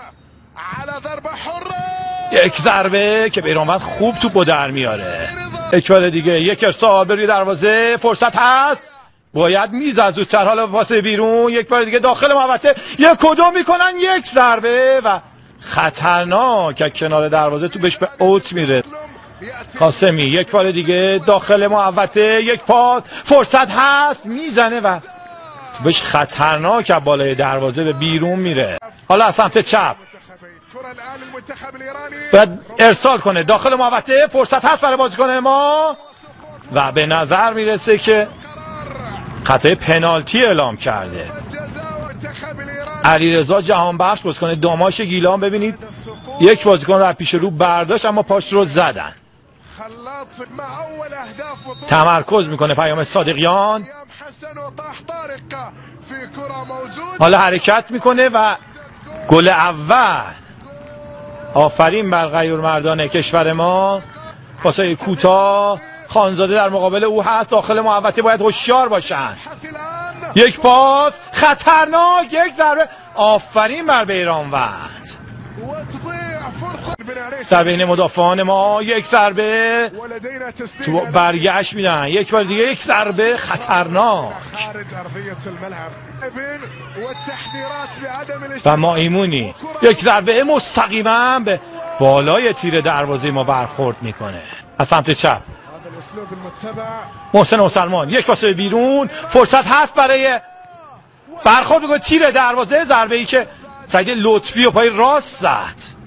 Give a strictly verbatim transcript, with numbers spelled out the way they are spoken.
یک ضربه که بیرانوند خوب توپو در میاره. یک بار دیگه یک ارسال به روی دروازه، فرصت هست، باید میزد زودتر، حالا واسه بیرون. یک بار دیگه داخل محوطه، یک کدوم میکنن، یک ضربه و خطرناک که کنار دروازه تو بهش به اوت میره. قاسمی یک بار دیگه داخل محوطه، یک پاس، فرصت هست، میزنه و تو بهش خطرناک که بالای دروازه به بیرون میره. حالا از سمت چپ باید ارسال کنه داخل محوطه، فرصت هست برای بازیکن ما و به نظر میرسه که خطای پنالتی اعلام کرده. علیرضا جهانبخش بازیکن داماش گیلان، ببینید یک بازیکن رو پیش رو برداشت اما پاش رو زدن. تمرکز میکنه پیام صادقیان، حالا حرکت میکنه و گل اول. آفرین بر غیور مردان کشور ما. پاسای کوتاه، خانزاده در مقابل او هست، داخل محوطه باید هوشیار باشن. یک پاس خطرناک، یک ضربه. آفرین بر بیرانوند. در بین مدافعان ما یک ضربه تو برگشت میدن، یک بار دیگه یک ضربه خطرناک و ما ایمونی. یک ضربه مستقیما به بالای تیر دروازه ما برخورد میکنه. از سمت چپ محسن مسلمان، یک پاس بیرون، فرصت هست برای برخورد میکنه تیر دروازه، ضربه ای که سعید لطفی و پای راست زد.